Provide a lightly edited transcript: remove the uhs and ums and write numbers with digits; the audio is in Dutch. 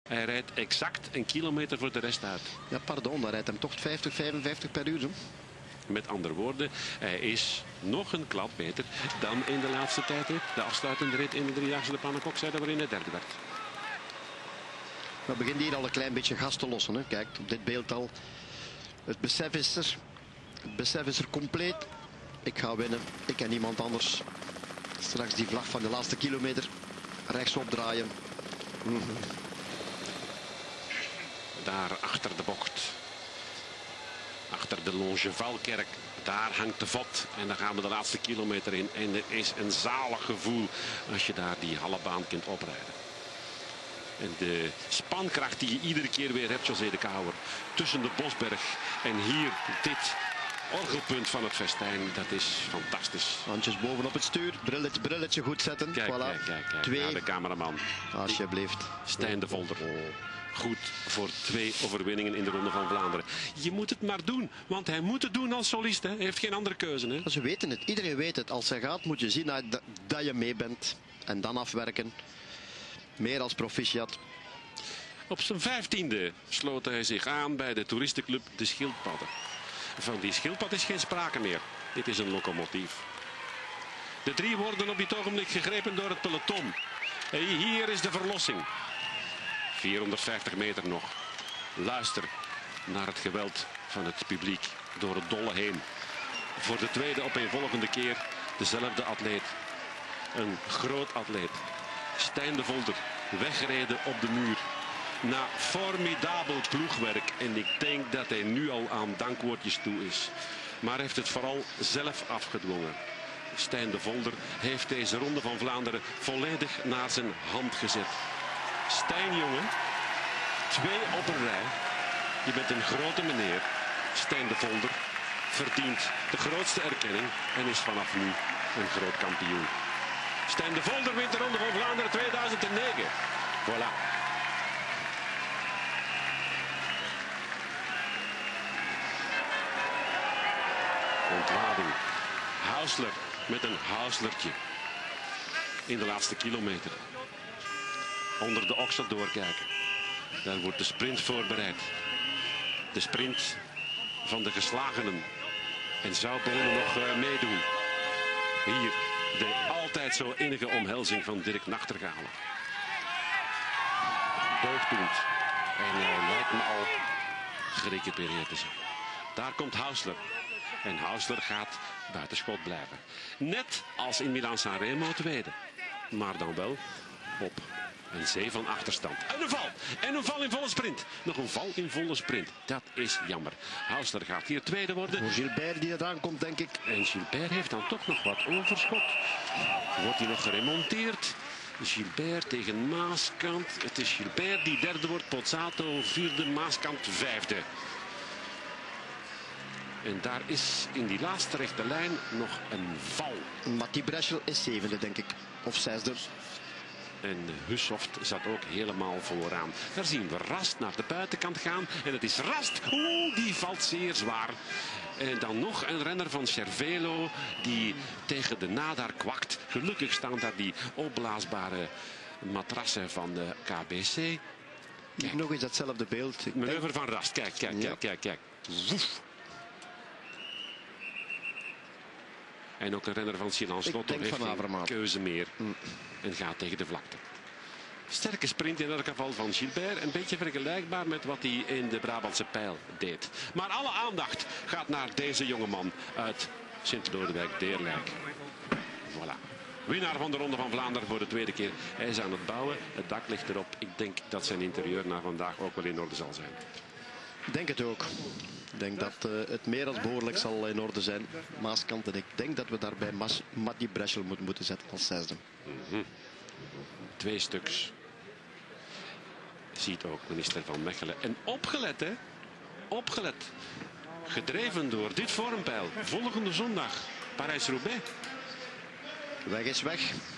Hij rijdt exact een kilometer voor de rest uit. Ja, pardon, dan rijdt hem toch 50, 55 per uur. Hè? Met andere woorden, hij is nog een klap beter dan in de laatste tijd. De afsluitende rit in de driedaagse de Pannenkoekzijde waarin hij derde werd. We beginnen hier al een klein beetje gas te lossen. Hè. Kijk, op dit beeld al. Het besef is er. Het besef is er compleet. Ik ga winnen. Ik en niemand anders. Straks die vlag van de laatste kilometer. Rechtsop draaien. Daar achter de bocht. Achter de Longevalkerk. Daar hangt de vod. En dan gaan we de laatste kilometer in. En het is een zalig gevoel als je daar die halfbaan kunt oprijden. En de spankracht die je iedere keer weer hebt, José de Kouwer. Tussen de Bosberg en hier dit orgelpunt van het festijn. Dat is fantastisch. Handjes bovenop het stuur. Brilletje goed zetten. Kijk, voilà. kijk. Twee. Naar de cameraman. Alsjeblieft. Stijn de Volder. Goed voor 2 overwinningen in de Ronde van Vlaanderen. Je moet het maar doen, want hij moet het doen als solist. Hè. Hij heeft geen andere keuze. Hè. Ze weten het. Iedereen weet het. Als hij gaat moet je zien dat je mee bent. En dan afwerken. Meer als proficiat. Op zijn 15e sloot hij zich aan bij de toeristenclub De Schildpadden. Van die schildpad is geen sprake meer. Dit is een locomotief. De 3 worden op dit ogenblik gegrepen door het peloton. En hier is de verlossing. 450 meter nog. Luister naar het geweld van het publiek door het dolle heen. Voor de tweede opeenvolgende keer dezelfde atleet. Een groot atleet. Stijn de Volder, weggereden op de muur. Na formidabel ploegwerk. En ik denk dat hij nu al aan dankwoordjes toe is. Maar heeft het vooral zelf afgedwongen. Stijn de Volder heeft deze Ronde van Vlaanderen volledig naar zijn hand gezet. Stijn, jongen. 2 op een rij. Je bent een grote meneer. Stijn de Volder verdient de grootste erkenning en is vanaf nu een groot kampioen. Stijn de Volder wint de Ronde van Vlaanderen 2009. Voilà. Ontlading. Hausler met een Hauslertje. In de laatste kilometer. Onder de oksel doorkijken. Daar wordt de sprint voorbereid. De sprint van de geslagenen. En zou Bonen nog meedoen. Hier de altijd zo innige omhelzing van Dirk Nachtergale. Deugdoend. En hij lijkt me al gerecupereerd te zijn. Daar komt Hausler. En Hausler gaat buitenschot blijven. Net als in Milaan-San Remo tweede. Maar dan wel op een zee van achterstand. En een val. En een val in volle sprint. Nog een val in volle sprint. Dat is jammer. Hausler gaat hier tweede worden. Voor Gilbert die eraan komt, denk ik. En Gilbert heeft dan toch nog wat overschot. Wordt hij nog geremonteerd. Gilbert tegen Maaskant. Het is Gilbert die derde wordt. Pozzato vierde. Maaskant vijfde. En daar is in die laatste rechte lijn nog een val. Matti Breschel is zevende, denk ik. Of zesde. En Hussoft zat ook helemaal vooraan. Daar zien we Rast naar de buitenkant gaan. En het is Rast. Oeh, die valt zeer zwaar. En dan nog een renner van Cervelo die tegen de Nadar kwakt. Gelukkig staan daar die opblaasbare matrassen van de KBC. Kijk. Nog eens datzelfde beeld. Manoeuvre van Rast. Kijk. Woef. En ook een renner van Silan Slotto heeft geen keuze meer. En gaat tegen de vlakte. Sterke sprint in elk geval van Gilbert. Een beetje vergelijkbaar met wat hij in de Brabantse Pijl deed. Maar alle aandacht gaat naar deze jongeman uit Sint-Lodewijk-Deerlijk. Voilà. Winnaar van de Ronde van Vlaanderen voor de tweede keer. Hij is aan het bouwen. Het dak ligt erop. Ik denk dat zijn interieur na vandaag ook wel in orde zal zijn. Ik denk het ook. Ik denk dat het meer dan behoorlijk zal in orde zijn. Maaskant. En ik denk dat we daarbij Matti Breschel moeten zetten als zesde. 2 stuks. Ziet ook minister Van Mechelen. En opgelet, hè? Opgelet. Gedreven door dit vormpeil. Volgende zondag. Parijs-Roubaix. Weg is weg.